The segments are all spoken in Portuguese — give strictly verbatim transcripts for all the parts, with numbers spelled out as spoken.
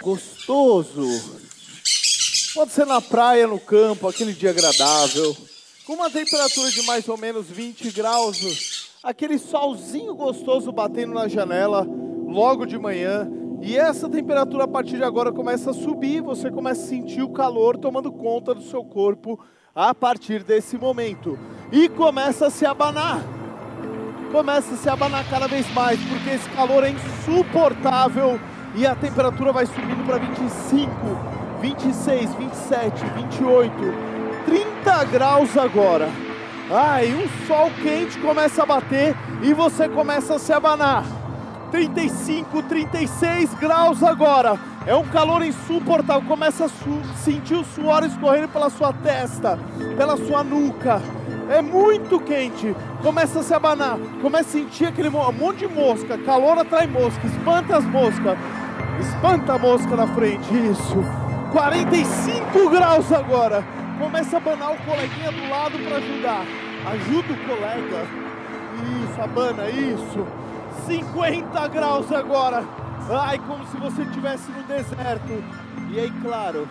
gostoso. Pode ser na praia, no campo, aquele dia agradável, com uma temperatura de mais ou menos vinte graus, aquele solzinho gostoso batendo na janela, logo de manhã, e essa temperatura a partir de agora começa a subir, você começa a sentir o calor tomando conta do seu corpo a partir desse momento, e começa a se abanar, começa a se abanar cada vez mais, porque esse calor é insuportável, e a temperatura vai subindo para vinte e cinco, vinte e seis, vinte e sete, vinte e oito, trinta graus agora. Ai, um sol quente começa a bater e você começa a se abanar. trinta e cinco, trinta e seis graus agora. É um calor insuportável. Começa a sentir o suor escorrendo pela sua testa, pela sua nuca. É muito quente. Começa a se abanar. Começa a sentir aquele um monte de mosca. Calor atrai mosca. Espanta as moscas. Espanta a mosca na frente. Isso. quarenta e cinco graus agora. Começa a abanar o coleguinha do lado para ajudar. Ajuda o colega. Isso, abana, isso. cinquenta graus agora. Ai, como se você estivesse no deserto. E aí, claro,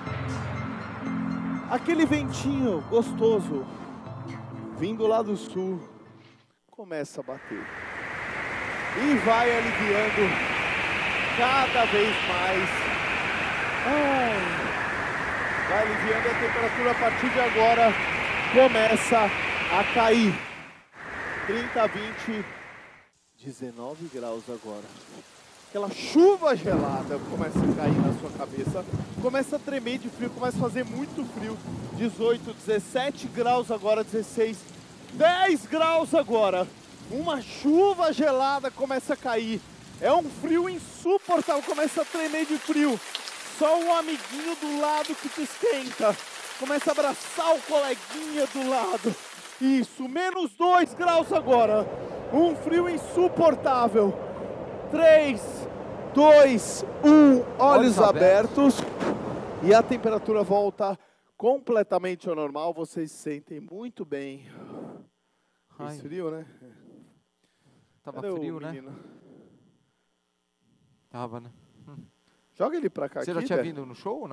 aquele ventinho gostoso, vindo lá do sul, começa a bater. E vai aliviando cada vez mais. Ai. Vai aliviando a temperatura a partir de agora, começa a cair. trinta, vinte, dezenove graus agora. Aquela chuva gelada começa a cair na sua cabeça, começa a tremer de frio, começa a fazer muito frio. dezoito, dezessete graus agora, dezesseis, dez graus agora. Uma chuva gelada começa a cair. É um frio insuportável, começa a tremer de frio. Só um amiguinho do lado que te esquenta. Começa a abraçar o coleguinha do lado. Isso, menos dois graus agora. Um frio insuportável. três, dois, um, olhos, olhos abertos. abertos. E a temperatura volta completamente ao normal. Vocês se sentem muito bem. Ai. Frio, né? Tava Cadê frio, né? Tava, né? Joga ele pra cá. Você aqui, já tinha Dé? vindo no show ou não?